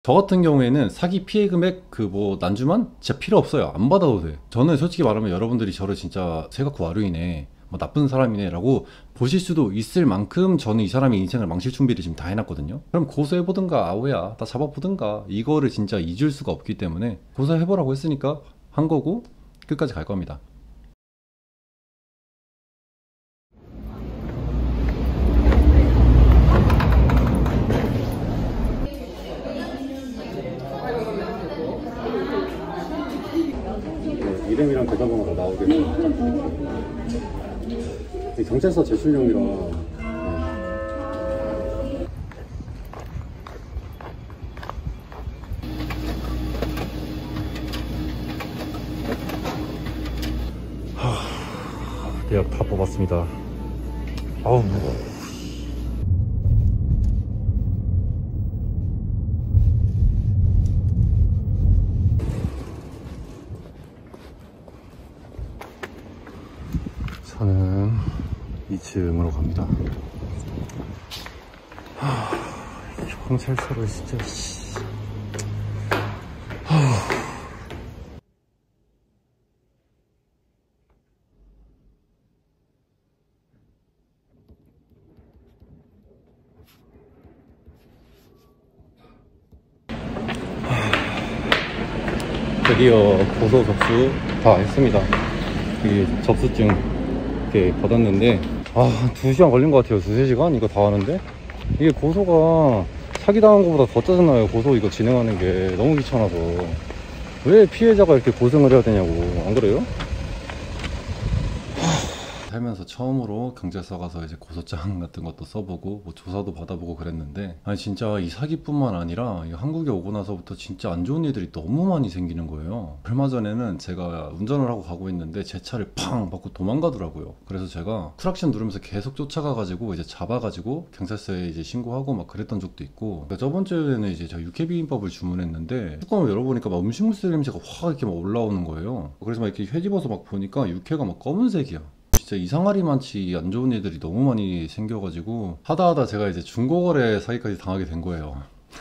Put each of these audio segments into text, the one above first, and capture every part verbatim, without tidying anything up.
저 같은 경우에는 사기 피해 금액 그 뭐 난주만 진짜 필요 없어요. 안 받아도 돼. 저는 솔직히 말하면 여러분들이 저를 진짜 세가쿠 와루이네, 뭐 나쁜 사람이네 라고 보실 수도 있을 만큼 저는 이 사람의 인생을 망칠 준비를 지금 다 해놨거든요. 그럼 고소해보든가 아오야 나 잡아보든가, 이거를 진짜 잊을 수가 없기 때문에 고소해보라고 했으니까 한 거고 끝까지 갈 겁니다. 네, 이름이랑 계좌번호가 나오겠고 경찰서 제출용이라. 대학 다 뽑았습니다. 아우 저는 이 층으로 갑니다. 하, 경찰서를 진짜 씨. 하. 드디어 고소 접수 다 했습니다. 이 접수증 이렇게 받았는데 아, 두 시간 걸린 것 같아요. 두세 시간 이거 다 하는데 이게 고소가 사기당한 것보다 더 짜증나요. 고소 이거 진행하는 게 너무 귀찮아서. 왜 피해자가 이렇게 고생을 해야 되냐고. 안 그래요? 살면서 처음으로 경찰서 가서 이제 고소장 같은 것도 써보고 뭐 조사도 받아보고 그랬는데, 아니 진짜 이 사기뿐만 아니라 이 한국에 오고 나서부터 진짜 안 좋은 일들이 너무 많이 생기는 거예요. 얼마 전에는 제가 운전을 하고 가고 있는데 제 차를 팡 받고 도망가더라고요. 그래서 제가 쿨악션 누르면서 계속 쫓아가가지고 이제 잡아가지고 경찰서에 이제 신고하고 막 그랬던 적도 있고. 그러니까 저번 주에는 이제 저 육회비빔밥을 주문했는데 뚜껑을 열어보니까 막 음식물 쓰레 냄새가 확 이렇게 막 올라오는 거예요. 그래서 막 이렇게 헤집어서 막 보니까 육회가 막 검은색이야. 진짜 이상하리 많지 안 좋은 일들이 너무 많이 생겨가지고 하다하다 제가 이제 중고거래 사기까지 당하게 된 거예요.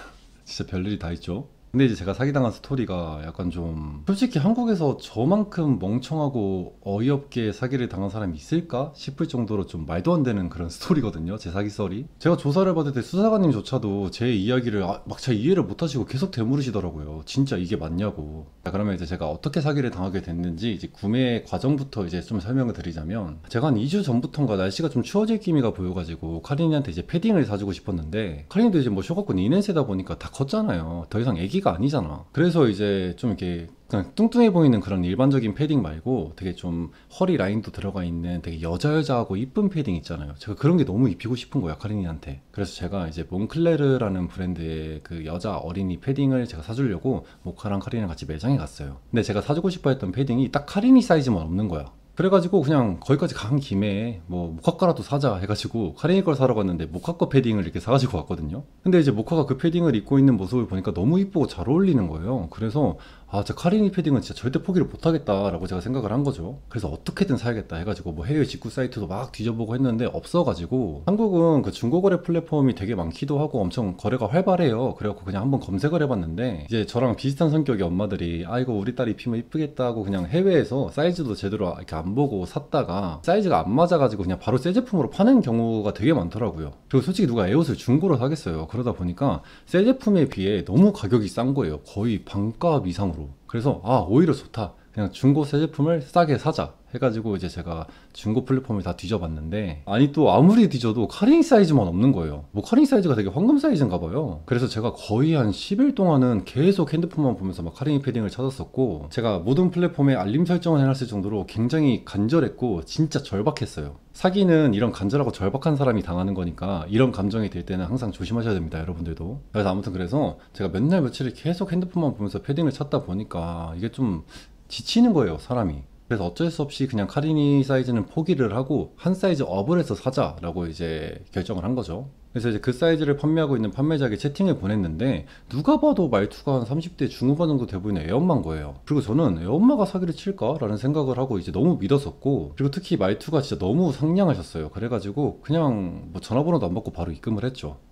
진짜 별일이 다 있죠. 근데 이제 제가 사기당한 스토리가 약간 좀, 솔직히 한국에서 저만큼 멍청하고 어이없게 사기를 당한 사람이 있을까 싶을 정도로 좀 말도 안 되는 그런 스토리거든요, 제 사기 썰이. 제가 조사를 받을 때 수사관님조차도 제 이야기를 아, 막 잘 이해를 못 하시고 계속 되물으시더라고요. 진짜 이게 맞냐고. 자, 그러면 이제 제가 어떻게 사기를 당하게 됐는지 이제 구매 과정부터 이제 좀 설명을 드리자면, 제가 한 이 주 전부터인가 날씨가 좀 추워질 기미가 보여가지고 카린이한테 이제 패딩을 사주고 싶었는데, 카린이도 이제 뭐 쇼가꾼 이 년 세다 보니까 다 컸잖아요. 더 이상 애기가 아니잖아. 그래서 이제 좀 이렇게 그냥 뚱뚱해 보이는 그런 일반적인 패딩 말고 되게 좀 허리 라인도 들어가 있는 되게 여자여자하고 이쁜 패딩 있잖아요. 제가 그런 게 너무 입히고 싶은 거야, 카린이한테. 그래서 제가 이제 몽클레르라는 브랜드의 그 여자 어린이 패딩을 제가 사주려고 모카랑 카린이랑 같이 매장에 갔어요. 근데 제가 사주고 싶어 했던 패딩이 딱 카린이 사이즈만 없는 거야. 그래가지고 그냥 거기까지 간 김에 뭐 모카거라도 사자 해가지고 카린이 걸 사러 갔는데 모카거 패딩을 이렇게 사가지고 왔거든요. 근데 이제 모카가 그 패딩을 입고 있는 모습을 보니까 너무 이쁘고 잘 어울리는 거예요. 그래서 아, 저 카린이 패딩은 진짜 절대 포기를 못하겠다 라고 제가 생각을 한 거죠. 그래서 어떻게든 사야겠다 해가지고 뭐 해외 직구 사이트도 막 뒤져보고 했는데 없어가지고, 한국은 그 중고거래 플랫폼이 되게 많기도 하고 엄청 거래가 활발해요. 그래갖고 그냥 한번 검색을 해봤는데, 이제 저랑 비슷한 성격의 엄마들이 아 이거 우리 딸이 입히면 이쁘겠다 하고 그냥 해외에서 사이즈도 제대로 이렇게 안 보고 샀다가 사이즈가 안 맞아가지고 그냥 바로 새 제품으로 파는 경우가 되게 많더라고요. 그리고 솔직히 누가 애 옷을 중고로 사겠어요. 그러다 보니까 새 제품에 비해 너무 가격이 싼 거예요. 거의 반값 이상으로. 그래서 아, 오히려 좋다, 그냥 중고 새 제품을 싸게 사자 해가지고 이제 제가 중고 플랫폼을 다 뒤져봤는데, 아니 또 아무리 뒤져도 카린 사이즈만 없는 거예요. 뭐 카린 사이즈가 되게 황금 사이즈인가 봐요. 그래서 제가 거의 한 십 일 동안은 계속 핸드폰만 보면서 막 카린이 패딩을 찾았었고, 제가 모든 플랫폼에 알림 설정을 해놨을 정도로 굉장히 간절했고 진짜 절박했어요. 사기는 이런 간절하고 절박한 사람이 당하는 거니까 이런 감정이 들 때는 항상 조심하셔야 됩니다, 여러분들도. 그래서 아무튼 그래서 제가 몇 날 며칠을 계속 핸드폰만 보면서 패딩을 찾다 보니까 이게 좀 지치는 거예요, 사람이. 그래서 어쩔 수 없이 그냥 카리니 사이즈는 포기를 하고 한 사이즈 업을 해서 사자라고 이제 결정을 한 거죠. 그래서 이제 그 사이즈를 판매하고 있는 판매자에게 채팅을 보냈는데, 누가 봐도 말투가 한 삼십 대 중후반 정도 돼 보이는 애엄마인 거예요. 그리고 저는 애엄마가 사기를 칠까? 라는 생각을 하고 이제 너무 믿었었고, 그리고 특히 말투가 진짜 너무 상냥하셨어요. 그래가지고 그냥 뭐 전화번호도 안 받고 바로 입금을 했죠.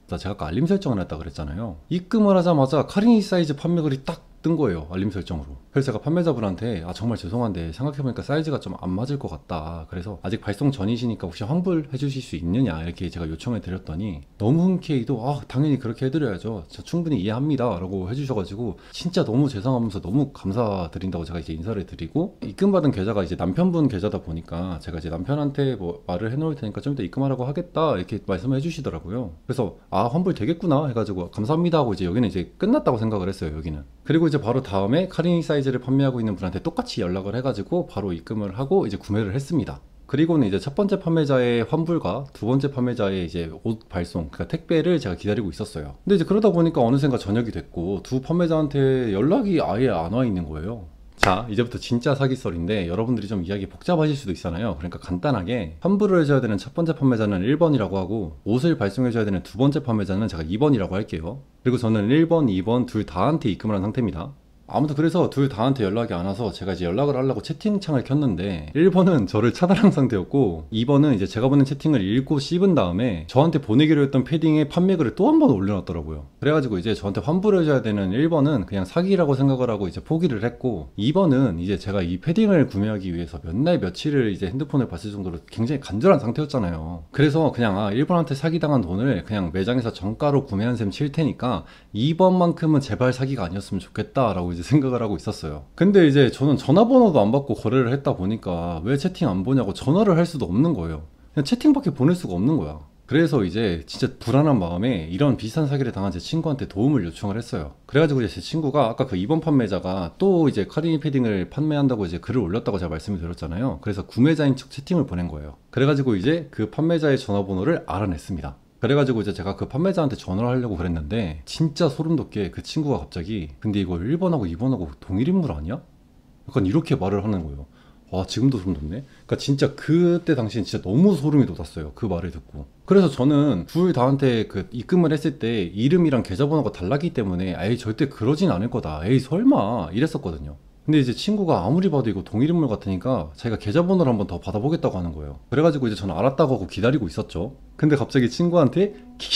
나 제가 아까 알림 설정을 했다 그랬잖아요. 입금을 하자마자 카리니 사이즈 판매글이 딱 뜬 거예요. 알림 설정으로. 그래서 제가 판매자분한테 아 정말 죄송한데 생각해보니까 사이즈가 좀 안 맞을 것 같다. 그래서 아직 발송 전이시니까 혹시 환불해 주실 수 있느냐 이렇게 제가 요청을 드렸더니 너무 흔쾌히도 아 당연히 그렇게 해드려야죠. 저 충분히 이해합니다 라고 해주셔가지고 진짜 너무 죄송하면서 너무 감사드린다고 제가 이제 인사를 드리고, 입금받은 계좌가 이제 남편분 계좌다 보니까 제가 이제 남편한테 뭐 말을 해놓을 테니까 좀 이따 입금하라고 하겠다 이렇게 말씀을 해주시더라고요. 그래서 아 환불 되겠구나 해가지고 감사합니다 하고 이제 여기는 이제 끝났다고 생각을 했어요. 여기는. 그리고 이제 바로 다음에 카리니 사이즈를 판매하고 있는 분한테 똑같이 연락을 해가지고 바로 입금을 하고 이제 구매를 했습니다. 그리고는 이제 첫 번째 판매자의 환불과 두 번째 판매자의 이제 옷 발송, 그러니까 택배를 제가 기다리고 있었어요. 근데 이제 그러다 보니까 어느샌가 저녁이 됐고 두 판매자한테 연락이 아예 안 와 있는 거예요. 자, 이제부터 진짜 사기썰인데 여러분들이 좀 이야기 복잡하실 수도 있잖아요. 그러니까 간단하게 환불을 해줘야 되는 첫 번째 판매자는 일 번이라고 하고 옷을 발송해줘야 되는 두 번째 판매자는 제가 이 번이라고 할게요. 그리고 저는 일 번, 이 번 둘 다한테 입금을 한 상태입니다. 아무튼 그래서 둘 다한테 연락이 안 와서 제가 이제 연락을 하려고 채팅창을 켰는데 일 번은 저를 차단한 상태였고 이 번은 이제 제가 보낸 채팅을 읽고 씹은 다음에 저한테 보내기로 했던 패딩의 판매글을 또 한 번 올려놨더라고요. 그래가지고 이제 저한테 환불해줘야 되는 일 번은 그냥 사기라고 생각을 하고 이제 포기를 했고, 이 번은 이제 제가 이 패딩을 구매하기 위해서 몇 날 며칠을 이제 핸드폰을 봤을 정도로 굉장히 간절한 상태였잖아요. 그래서 그냥 아 일 번한테 사기당한 돈을 그냥 매장에서 정가로 구매한 셈 칠 테니까 이 번만큼은 제발 사기가 아니었으면 좋겠다 라고 이제 생각을 하고 있었어요. 근데 이제 저는 전화번호도 안 받고 거래를 했다 보니까 왜 채팅 안 보냐고 전화를 할 수도 없는 거예요. 그냥 채팅밖에 보낼 수가 없는 거야. 그래서 이제 진짜 불안한 마음에 이런 비슷한 사기를 당한 제 친구한테 도움을 요청을 했어요. 그래가지고 이제 제 친구가 아까 그 이 번 판매자가 또 이제 카리니 패딩을 판매한다고 이제 글을 올렸다고 제가 말씀을 드렸잖아요. 그래서 구매자인 척 채팅을 보낸 거예요. 그래가지고 이제 그 판매자의 전화번호를 알아냈습니다. 그래가지고 이제 제가 그 판매자한테 전화를 하려고 그랬는데 진짜 소름 돋게 그 친구가 갑자기 근데 이거 일 번하고 이 번하고 동일 인물 아니야? 약간 이렇게 말을 하는 거예요. 와 지금도 소름 돋네. 그러니까 진짜 그때 당시엔 진짜 너무 소름이 돋았어요. 그 말을 듣고. 그래서 저는 둘 다한테 그 입금을 했을 때 이름이랑 계좌번호가 달랐기 때문에 에이 절대 그러진 않을 거다. 에이 설마 이랬었거든요. 근데 이제 친구가 아무리 봐도 이거 동일 인물 같으니까 자기가 계좌번호를 한번 더 받아보겠다고 하는 거예요. 그래가지고 이제 저는 알았다고 하고 기다리고 있었죠. 근데 갑자기 친구한테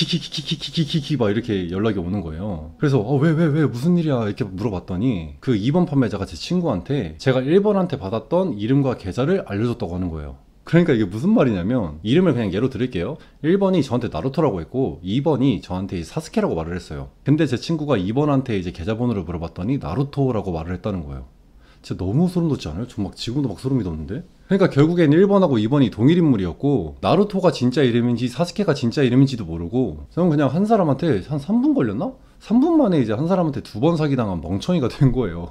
키키키키키키키키키 막 이렇게 연락이 오는 거예요. 그래서 어, 왜, 왜, 왜, 무슨 일이야 이렇게 물어봤더니 그 이 번 판매자가 제 친구한테 제가 일 번한테 받았던 이름과 계좌를 알려줬다고 하는 거예요. 그러니까 이게 무슨 말이냐면 이름을 그냥 예로 드릴게요. 일 번이 저한테 나루토라고 했고 이 번이 저한테 사스케라고 말을 했어요. 근데 제 친구가 이 번한테 이제 계좌번호를 물어봤더니 나루토라고 말을 했다는 거예요. 진짜 너무 소름 돋지 않아요? 전 막 지금도 막 소름이 돋는데? 그러니까 결국엔 일 번하고 이 번이 동일 인물이었고 나루토가 진짜 이름인지 사스케가 진짜 이름인지도 모르고 저는 그냥 한 사람한테 한 삼 분 걸렸나? 삼 분 만에 이제 한 사람한테 두 번 사기당한 멍청이가 된 거예요.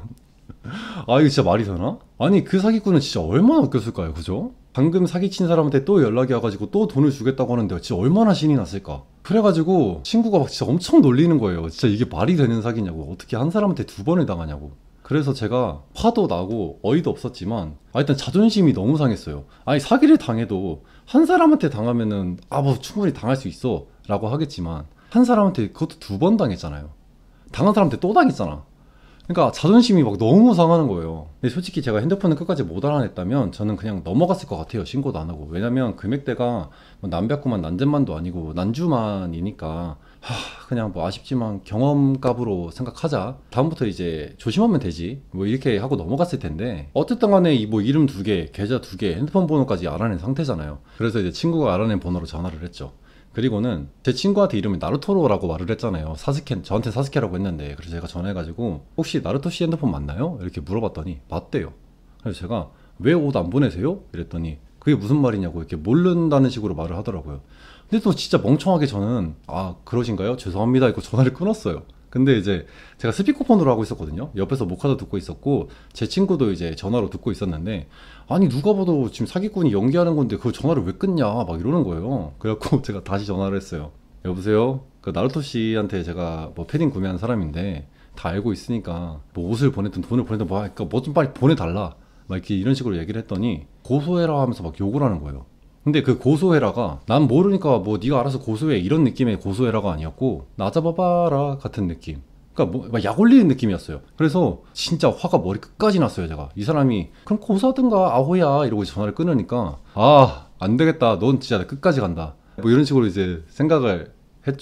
아 이거 진짜 말이 되나? 아니 그 사기꾼은 진짜 얼마나 웃겼을까요? 그죠? 방금 사기친 사람한테 또 연락이 와가지고 또 돈을 주겠다고 하는데 진짜 얼마나 신이 났을까? 그래가지고 친구가 막 진짜 엄청 놀리는 거예요. 진짜 이게 말이 되는 사기냐고. 어떻게 한 사람한테 두 번을 당하냐고. 그래서 제가 화도 나고 어이도 없었지만 아 일단 자존심이 너무 상했어요. 아니 사기를 당해도 한 사람한테 당하면은 아 뭐 충분히 당할 수 있어 라고 하겠지만 한 사람한테 그것도 두 번 당했잖아요. 당한 사람한테 또 당했잖아. 그러니까 자존심이 막 너무 상하는 거예요. 근데 솔직히 제가 핸드폰을 끝까지 못 알아냈다면 저는 그냥 넘어갔을 것 같아요. 신고도 안 하고. 왜냐면 금액대가 뭐 남백구만 난쟁만도 아니고 난주만이니까 하, 그냥 뭐 아쉽지만 경험값으로 생각하자. 다음부터 이제 조심하면 되지. 뭐 이렇게 하고 넘어갔을 텐데 어쨌든 간에 이 뭐 이름 두 개, 계좌 두 개, 핸드폰 번호까지 알아낸 상태잖아요. 그래서 이제 친구가 알아낸 번호로 전화를 했죠. 그리고는 제 친구한테 이름이 나루토로라고 말을 했잖아요. 사스케, 저한테 사스케라고 했는데 그래서 제가 전화해가지고 혹시 나루토 씨 핸드폰 맞나요? 이렇게 물어봤더니 맞대요. 그래서 제가 왜 옷 안 보내세요? 이랬더니 그게 무슨 말이냐고 이렇게 모른다는 식으로 말을 하더라고요. 근데 또 진짜 멍청하게 저는 아 그러신가요? 죄송합니다 이거 전화를 끊었어요. 근데 이제 제가 스피커폰으로 하고 있었거든요. 옆에서 모카도 듣고 있었고 제 친구도 이제 전화로 듣고 있었는데 아니 누가 봐도 지금 사기꾼이 연기하는 건데 그걸 전화를 왜 끊냐 막 이러는 거예요. 그래갖고 제가 다시 전화를 했어요. 여보세요? 그 나루토 씨한테 제가 뭐 패딩 구매한 사람인데 다 알고 있으니까 뭐 옷을 보냈든 돈을 보냈든 뭐 그러니까 뭐 좀 빨리 보내달라 막 이렇게 이런 식으로 얘기를 했더니 고소해라 하면서 막 욕을 하는 거예요. 근데 그 고소해라가 난 모르니까 뭐 네가 알아서 고소해 이런 느낌의 고소해라가 아니었고 나 잡아봐라 같은 느낌. 그러니까 뭐 막 약 올리는 느낌이었어요. 그래서 진짜 화가 머리 끝까지 났어요. 제가 이 사람이 그럼 고소하든가 아호야 이러고 전화를 끊으니까 아 안 되겠다 넌 진짜 끝까지 간다 뭐 이런 식으로 이제 생각을 했죠.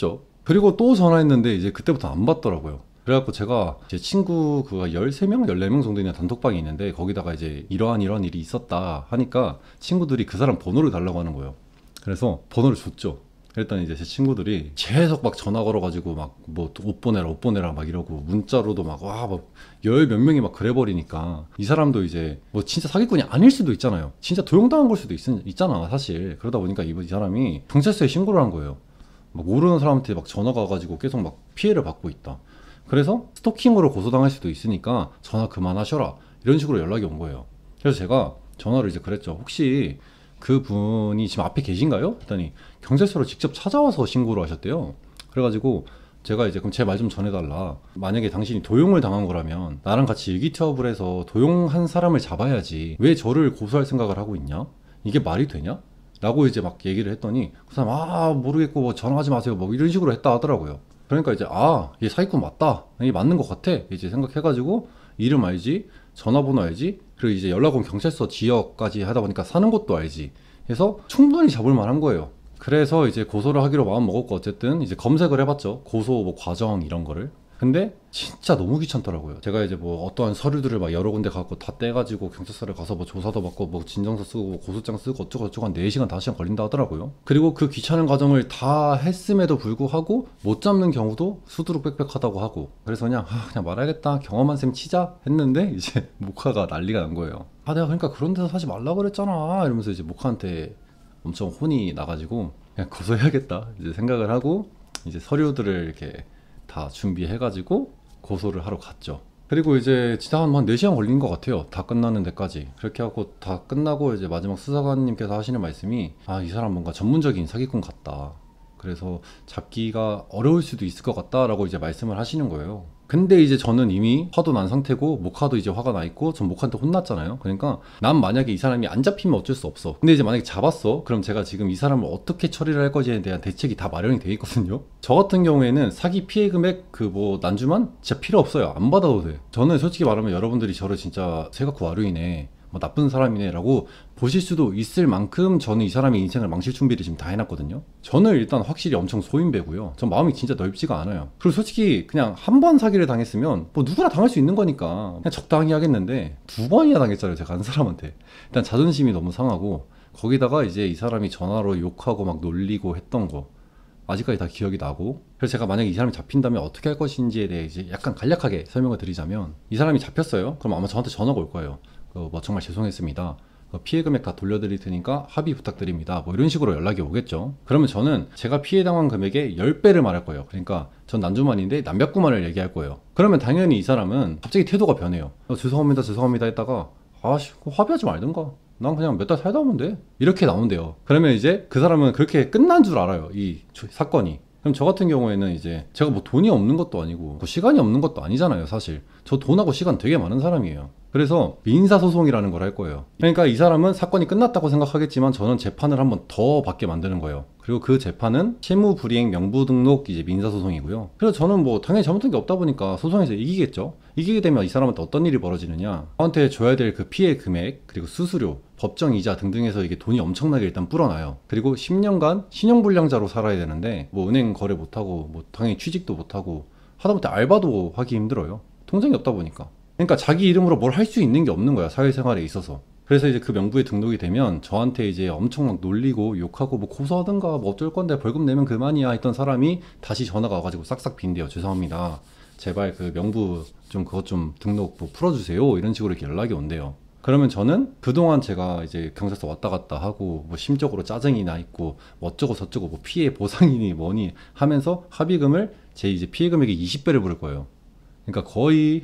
그리고 또 전화했는데 이제 그때부터 안 받더라고요. 그래갖고 제가 제 친구 그가 열세 명, 열네 명 정도 있는 단톡방이 있는데 거기다가 이제 이러한 이러한 일이 있었다 하니까 친구들이 그 사람 번호를 달라고 하는 거예요. 그래서 번호를 줬죠. 그랬더니 이제 제 친구들이 계속 막 전화 걸어가지고 막 뭐 옷 보내라 옷 보내라 막 이러고 문자로도 막 와 막 열 몇 명이 막 그래버리니까 이 사람도 이제 뭐 진짜 사기꾼이 아닐 수도 있잖아요. 진짜 도용당한 걸 수도 있, 있잖아 사실. 그러다 보니까 이, 이 사람이 경찰서에 신고를 한 거예요. 막 모르는 사람한테 막 전화가 가지고 계속 막 피해를 받고 있다. 그래서 스토킹으로 고소당할 수도 있으니까 전화 그만하셔라 이런 식으로 연락이 온 거예요. 그래서 제가 전화를 이제 그랬죠. 혹시 그 분이 지금 앞에 계신가요? 했더니 경찰서로 직접 찾아와서 신고를 하셨대요. 그래가지고 제가 이제 그럼 제 말 좀 전해달라. 만약에 당신이 도용을 당한 거라면 나랑 같이 일기투합을 해서 도용한 사람을 잡아야지 왜 저를 고소할 생각을 하고 있냐? 이게 말이 되냐? 라고 이제 막 얘기를 했더니 그 사람 아 모르겠고 뭐 전화하지 마세요 뭐 이런 식으로 했다 하더라고요. 그러니까 이제 아 얘 사기꾼 맞다 이게 맞는 것 같아 이제 생각해가지고 이름 알지 전화번호 알지 그리고 이제 연락 온 경찰서 지역까지 하다 보니까 사는 곳도 알지 해서 충분히 잡을 만한 거예요. 그래서 이제 고소를 하기로 마음 먹었고 어쨌든 이제 검색을 해봤죠. 고소 뭐 과정 이런 거를. 근데 진짜 너무 귀찮더라고요. 제가 이제 뭐 어떠한 서류들을 막 여러 군데 갖고 다 떼가지고 경찰서를 가서 뭐 조사도 받고 뭐 진정서 쓰고 뭐 고소장 쓰고 어쩌고 저쩌고 한 네 시간 다섯 시간 걸린다 하더라고요. 그리고 그 귀찮은 과정을 다 했음에도 불구하고 못 잡는 경우도 수두룩 빽빽하다고 하고 그래서 그냥 아 그냥 말하겠다 경험한 셈 치자 했는데 이제 모카가 난리가 난 거예요. 아 내가 그러니까 그런 데서 하지 말라 그랬잖아 이러면서 이제 모카한테 엄청 혼이 나가지고 그냥 고소해야겠다 이제 생각을 하고 이제 서류들을 이렇게 다 준비해가지고 고소를 하러 갔죠. 그리고 이제 진짜 한 네 시간 걸린 것 같아요. 다 끝나는 데까지. 그렇게 하고 다 끝나고 이제 마지막 수사관님께서 하시는 말씀이 아, 이 사람 뭔가 전문적인 사기꾼 같다. 그래서 잡기가 어려울 수도 있을 것 같다라고 이제 말씀을 하시는 거예요. 근데 이제 저는 이미 화도 난 상태고 모카도 이제 화가 나 있고 전 모카한테 혼났잖아요. 그러니까 난 만약에 이 사람이 안 잡히면 어쩔 수 없어. 근데 이제 만약에 잡았어 그럼 제가 지금 이 사람을 어떻게 처리를 할 것에 대한 대책이 다 마련이 돼 있거든요. 저 같은 경우에는 사기 피해 금액 그 뭐 난주만 진짜 필요 없어요. 안 받아도 돼. 저는 솔직히 말하면 여러분들이 저를 진짜 세가쿠 와루이네 뭐 나쁜 사람이네 라고 보실 수도 있을 만큼 저는 이 사람의 인생을 망칠 준비를 지금 다 해놨거든요. 저는 일단 확실히 엄청 소인배고요. 전 마음이 진짜 넓지가 않아요. 그리고 솔직히 그냥 한 번 사기를 당했으면 뭐 누구나 당할 수 있는 거니까 그냥 적당히 하겠는데 두 번이나 당했잖아요. 제가 한 사람한테. 일단 자존심이 너무 상하고 거기다가 이제 이 사람이 전화로 욕하고 막 놀리고 했던 거 아직까지 다 기억이 나고 그래서 제가 만약에 이 사람이 잡힌다면 어떻게 할 것인지에 대해 이제 약간 간략하게 설명을 드리자면 이 사람이 잡혔어요. 그럼 아마 저한테 전화가 올 거예요. 어, 뭐 정말 죄송했습니다. 어, 피해 금액 다 돌려드릴 테니까 합의 부탁드립니다. 뭐 이런 식으로 연락이 오겠죠. 그러면 저는 제가 피해당한 금액의 십 배를 말할 거예요. 그러니까 전 난주만인데 남백구만을 얘기할 거예요. 그러면 당연히 이 사람은 갑자기 태도가 변해요. 어, 죄송합니다 죄송합니다 했다가 아씨 합의하지 말든가 난 그냥 몇 달 살다 오면 돼 이렇게 나온대요. 그러면 이제 그 사람은 그렇게 끝난 줄 알아요. 이 사건이. 그럼 저 같은 경우에는 이제 제가 뭐 돈이 없는 것도 아니고 뭐 시간이 없는 것도 아니잖아요 사실. 저 돈하고 시간 되게 많은 사람이에요. 그래서 민사소송이라는 걸 할 거예요. 그러니까 이 사람은 사건이 끝났다고 생각하겠지만 저는 재판을 한번 더 받게 만드는 거예요. 그리고 그 재판은 실무불이행 명부등록 이제 민사소송이고요. 그래서 저는 뭐 당연히 잘못한 게 없다 보니까 소송에서 이기겠죠. 이기게 되면 이 사람한테 어떤 일이 벌어지느냐, 저한테 줘야 될 그 피해 금액 그리고 수수료, 법정이자 등등해서 이게 돈이 엄청나게 일단 불어나요. 그리고 십 년간 신용불량자로 살아야 되는데 뭐 은행 거래 못하고 뭐 당연히 취직도 못하고 하다못해 알바도 하기 힘들어요. 통장이 없다 보니까. 그러니까 자기 이름으로 뭘 할 수 있는 게 없는 거야 사회생활에 있어서. 그래서 이제 그 명부에 등록이 되면 저한테 이제 엄청 막 놀리고 욕하고 뭐 고소하든가 뭐 어쩔 건데 벌금 내면 그만이야 했던 사람이 다시 전화가 와가지고 싹싹 빈대요. 죄송합니다 제발 그 명부 좀 그것 좀 등록 뭐 풀어주세요 이런 식으로 이렇게 연락이 온대요. 그러면 저는 그동안 제가 이제 경찰서 왔다 갔다 하고 뭐 심적으로 짜증이 나 있고 뭐 어쩌고 저쩌고 뭐 피해 보상이니 뭐니 하면서 합의금을 제 이제 피해 금액의 이십 배를 부를 거예요. 그러니까 거의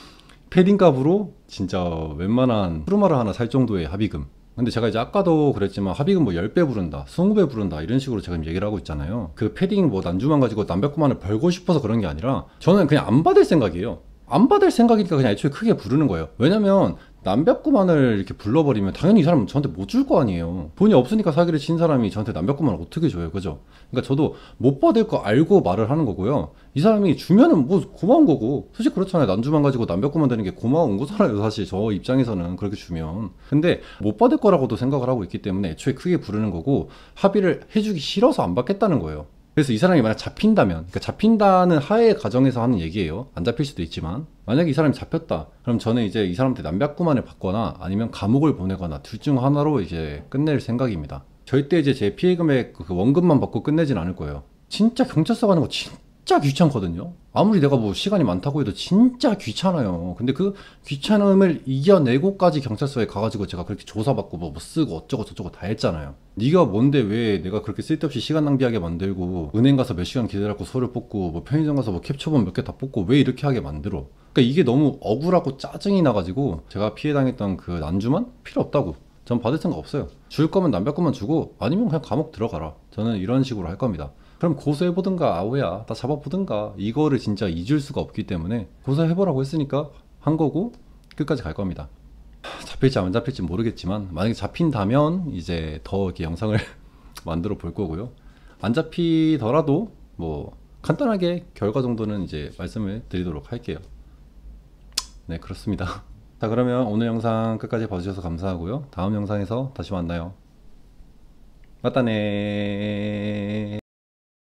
패딩값으로 진짜 웬만한 푸르마를 하나 살 정도의 합의금. 근데 제가 이제 아까도 그랬지만 합의금 뭐 십 배 부른다 이십 배 부른다 이런 식으로 제가 얘기를 하고 있잖아요. 그 패딩 뭐 난주만 가지고 남백구만을 벌고 싶어서 그런 게 아니라 저는 그냥 안 받을 생각이에요. 안 받을 생각이니까 그냥 애초에 크게 부르는 거예요. 왜냐면 남백구만을 이렇게 불러버리면 당연히 이 사람은 저한테 못 줄 거 아니에요. 돈이 없으니까 사기를 친 사람이 저한테 남백구만을 어떻게 줘요, 그죠? 그러니까 저도 못 받을 거 알고 말을 하는 거고요. 이 사람이 주면은 뭐 고마운 거고, 솔직히 그렇잖아요. 난주만 가지고 남백구만 되는 게 고마운 거잖아요, 사실 저 입장에서는 그렇게 주면. 근데 못 받을 거라고도 생각을 하고 있기 때문에 애초에 크게 부르는 거고 합의를 해주기 싫어서 안 받겠다는 거예요. 그래서 이 사람이 만약 잡힌다면, 그러니까 잡힌다는 하에 가정에서 하는 얘기예요. 안 잡힐 수도 있지만 만약에 이 사람이 잡혔다, 그럼 저는 이제 이 사람한테 남백구만을 받거나 아니면 감옥을 보내거나 둘 중 하나로 이제 끝낼 생각입니다. 절대 이제 제 피해 금액 그 원금만 받고 끝내진 않을 거예요. 진짜 경찰서 가는 거 진짜 귀찮거든요. 아무리 내가 뭐 시간이 많다고 해도 진짜 귀찮아요. 근데 그 귀찮음을 이겨내고까지 경찰서에 가가지고 제가 그렇게 조사받고 뭐 쓰고 어쩌고 저쩌고 다 했잖아요. 네가 뭔데 왜 내가 그렇게 쓸데없이 시간 낭비하게 만들고, 은행 가서 몇 시간 기다려고 서류 뽑고 뭐 편의점 가서 뭐 캡처본 몇 개 다 뽑고 왜 이렇게 하게 만들어. 그러니까 이게 너무 억울하고 짜증이 나가지고 제가 피해당했던 그 난주만 필요 없다고, 전 받을 생각 없어요. 줄 거면 남백구만 주고 아니면 그냥 감옥 들어가라, 저는 이런 식으로 할 겁니다. 그럼 고소해보든가 아오야 다 잡아보든가, 이거를 진짜 잊을 수가 없기 때문에 고소해보라고 했으니까 한 거고 끝까지 갈 겁니다. 하, 잡힐지 안 잡힐지 모르겠지만 만약에 잡힌다면 이제 더 이렇게 영상을 만들어 볼 거고요. 안 잡히더라도 뭐 간단하게 결과 정도는 이제 말씀을 드리도록 할게요. 네, 그렇습니다. 자, 그러면 오늘 영상 끝까지 봐주셔서 감사하고요. 다음 영상에서 다시 만나요. 맞다네.